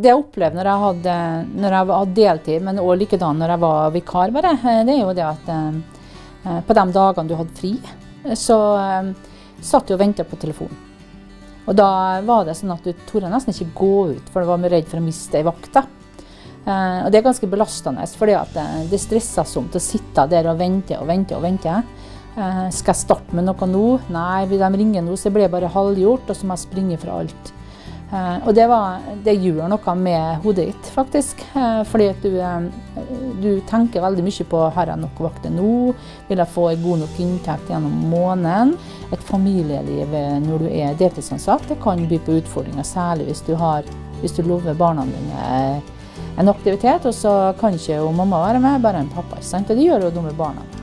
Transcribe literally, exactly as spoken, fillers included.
Det jeg opplevde når jeg hadde, når jeg hadde deltid, men også likedan når jeg var vikar bare, det er jo det at eh, på de dagene du hadde fri, så eh, satt du og ventet på telefonen. Og da var det sånn at du torde nesten ikke gå ut, for du var redd for å miste en vakt. Eh, og det er ganske belastende, fordi at det, det er stressasomt å sitte der og vente og vente og vente. Eh, skal jeg starte med noe nå? Nei, vil de ringe nå, så blir det bare halvgjort, og så må jeg springe fra alt. Uh, og det, var, det gjør noe med hodet ditt, faktisk. Uh, fordi at du, uh, du tenker veldig mye på har jeg nok vakter nå, vil jeg få en god nok inntekt gjennom måneden. Et familieliv når du er deltidsansatt, det kan by på utfordringer, særlig hvis du, har, hvis du lover barna dine en aktivitet, og så kan ikke jo mamma være med, bare en pappa, ikke sant? Og det gjør jo dumme barna.